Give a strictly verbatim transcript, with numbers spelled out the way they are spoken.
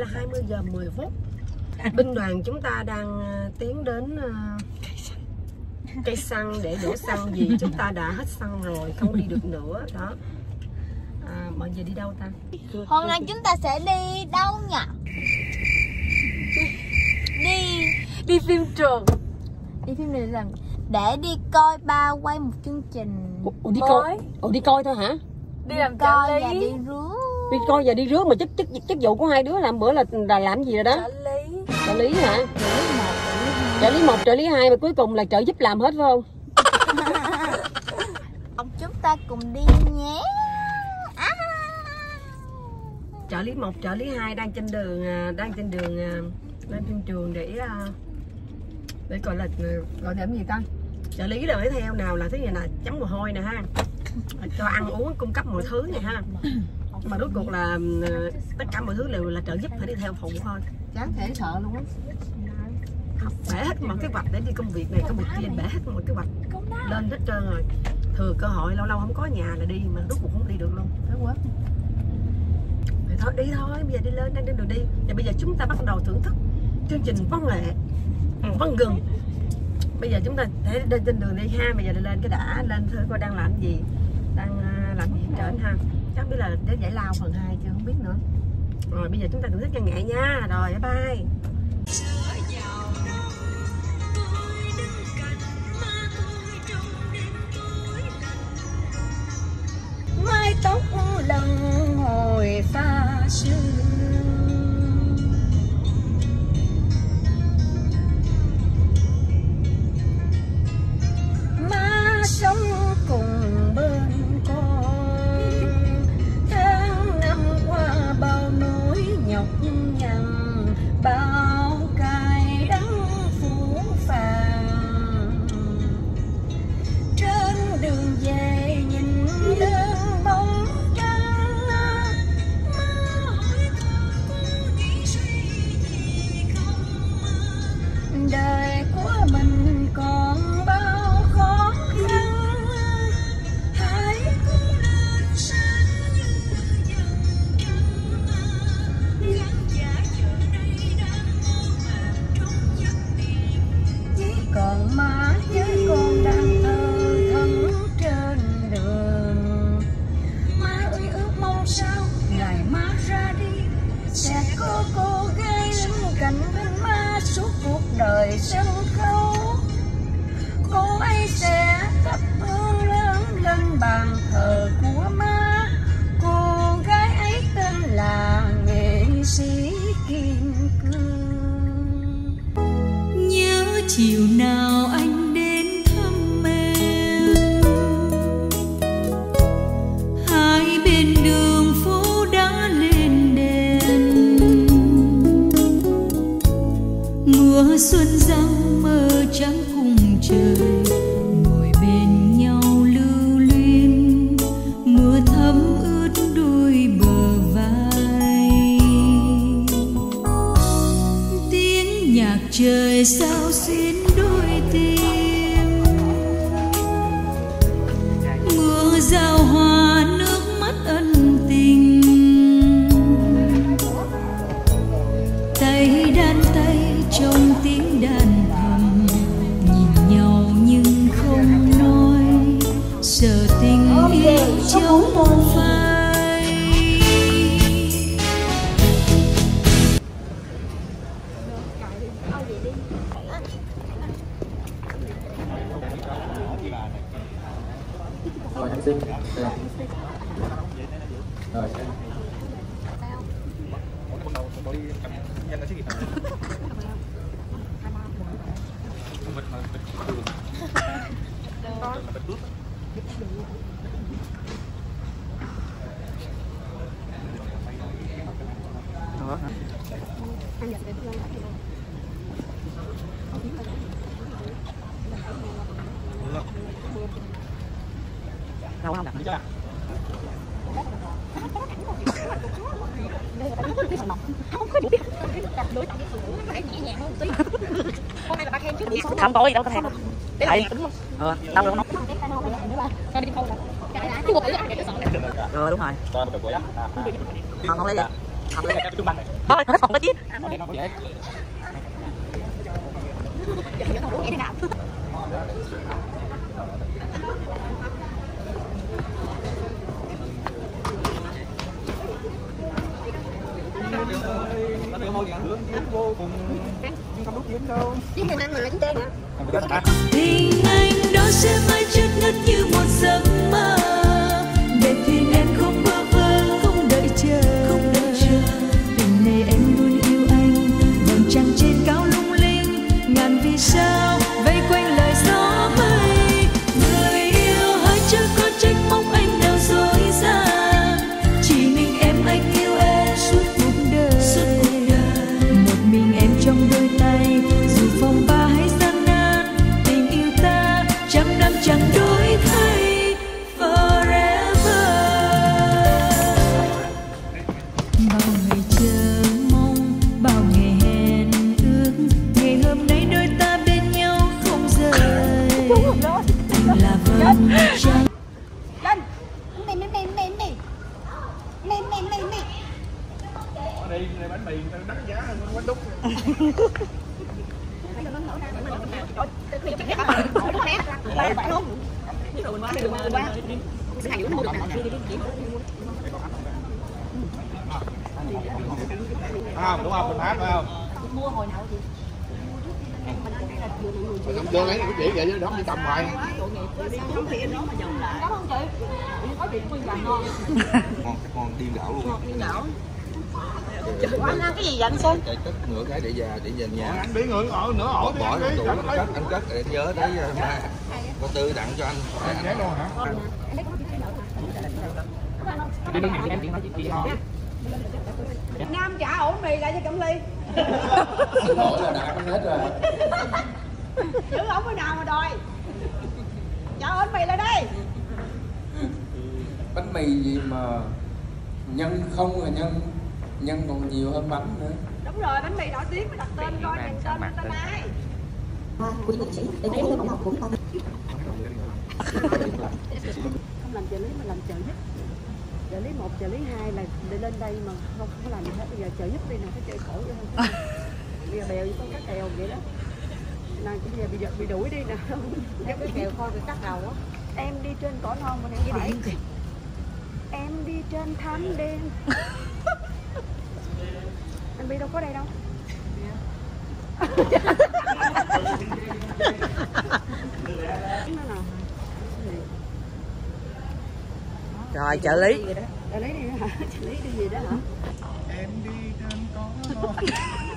là hai mươi giờ mười phút. Binh đoàn chúng ta đang tiến đến cây xăng để đổ xăng, vì chúng ta đã hết xăng rồi, không đi được nữa đó. À, mọi người đi đâu ta? Hôm nay chúng ta sẽ đi đâu nhỉ? Đi đi phim trường. Đi phim này làm để đi coi ba quay một chương trình. Ủa, đi coi. Ủa, đi coi thôi hả? Đi làm coi trợ lý. và đi rước. Đi coi và đi rước, mà chức chức chức vụ của hai đứa làm bữa là là làm gì rồi đó? Trợ lý. Trợ lý hả? Trợ lý một, trợ lý hai, mà cuối cùng là trợ giúp làm hết phải không? Chúng ta cùng đi nhé. À. Trợ lý một, trợ lý hai đang trên đường đang trên đường lên phim trường để để gọi là gọi điểm gì ta? Trợ lý rồi mới theo, nào là thứ này là chấm mồ hôi nè ha, cho ăn uống cung cấp mọi thứ này ha, mà rốt cuộc là tất cả mọi thứ đều là trợ giúp, phải đi theo phụ thôi, chán thể sợ luôn á. Bẻ hết mọi kế hoạch để đi công việc này công việc kia, bẻ hết mọi kế hoạch lên hết trơn rồi, thừa cơ hội lâu lâu không có nhà là đi, mà rốt cuộc không đi được luôn, thế quá. Thì thôi đi thôi, bây giờ đi lên, đang trên đường đi. Và bây giờ chúng ta bắt đầu thưởng thức chương trình văn nghệ văn gừng. Bây giờ chúng ta sẽ đi trên đường đi ha, bây giờ đi lên cái đã, lên thử coi đang làm gì, đang làm gì trên ha, chắc biết là đến giải lao phần hai chưa, không biết nữa. Rồi bây giờ chúng ta thưởng thức văn nghệ nha, rồi bye bye. Mái tóc lần hồi pha sương, má sống cùng bên con, tháng năm qua bao nỗi nhọc nhằn, bao cay đắng phủ phàng. Trên đường về nhìn lên bóng trăng, má hỏi con cô nghĩ suy gì không, đời của mình còn bao khó khăn, hãy cố lên sáng như dòng trăng, khán giả giờ đây đang mơ màng trong giấc điềm, chỉ còn má với con đang thơ thẫn trên đường. Má ơi ước mong sao ngày má ra đi sẽ có cô gái đứng cạnh bên má suốt cuộc đời sân khấu. Cô ấy sẽ thắp hương lớn lên bàn thờ của má, cô gái ấy tên là nghệ sĩ Kim Cương. Nhớ chiều nào anh đến thăm em, hai bên đường phố đã lên đèn, mùa xuân răng mơ trắng cùng trời, ngồi bên nhau lưu luyến, mưa thấm ướt đôi bờ vai, tiếng nhạc trời sao xuyến đôi tim, mưa giao hoa nước mắt ân tình, tay đan tay trong tiếng đàn thầm, nhìn nhau nhưng không nói, sợ tình yêu trong phai. Rồi anh xin. Rồi xem. Đâu không đặt nữa chứ. Không có gì đâu có thèm. Đấy. Ờ, đâu đâu nó. Ờ đúng rồi. Không không lấy gì. Thôi, không có chứ. Tình anh đó sẽ mãi chất ngất như một giấc mơ, để thuyền em không bơ vơ, không đợi chờ, không đợi chờ. Tình này em luôn yêu anh, vầng trăng trên cao lung linh, ngàn vì sao vây quanh lời gió mây. Người yêu hỡi chớ có trách móc anh đâu dối gian, chỉ mình em anh yêu em suốt cuộc đời, suốt cuộc đời. Một mình em trong đôi tay, dù phong ba hay gian nan, tình yêu ta trăm năm chẳng đổi thay. Forever. Bao ngày chờ mong, bao ngày hẹn ước, ngày hôm nay đôi ta bên nhau không rời. Tình là vầng trăng. Lên. Mì mì mì mì mì. Mì mì mì mì. Đi này bánh mì đắt giá hơn bánh đúc. Không, đúng không? Mình hát phải không? Mua hồi nào chị? Vô lấy cái chỉ vậy chứ đó đi tầm hoài. Cảm ơn chị. Có chị nguyên vàng ngon. Ngon, ngon điên đảo luôn. Điên đảo. Ủa, anh ăn cái gì vậy anh Xuân? Chạy cất nửa cái để về để về nhà. Anh bị ngửa ổ nửa ổ bỏ vào tủ anh cất anh cất để nhớ tới mai. Có Tư tặng cho anh. Anh luôn hả? Nam trả ổ mì lại cho Cẩm Ly. Lỗi là đã hết rồi. Giữ ổng cái nào mà đòi. Trả ổ mì lại đây. Bánh mì gì mà nhân không rồi nhân nhân còn nhiều hơn bánh nữa. Đúng rồi, bánh mì nổi tiếng mới đặt tên coi tên tên tên ai. Của nghệ sĩ để thấy không cũng không không làm trợ lý mà làm trợ giúp. Trợ lý một, trợ lý hai là để lên đây mà không có làm gì hết. Bây giờ trợ giúp đi nào, phải chơi khổ vậy không? Bây giờ bèo như con cá kèo vậy đó. Nào bây giờ bị bị đuổi đi nè. Em cái kèo coi cái cắt đầu á. Em đi trên cỏ non mà em phải. Em đi trên thánh đen. Anh Bi đâu có đây đâu. Rồi trợ lý. Trợ lý đi hả? Trợ lý đi gì đó hả? Em đi trên có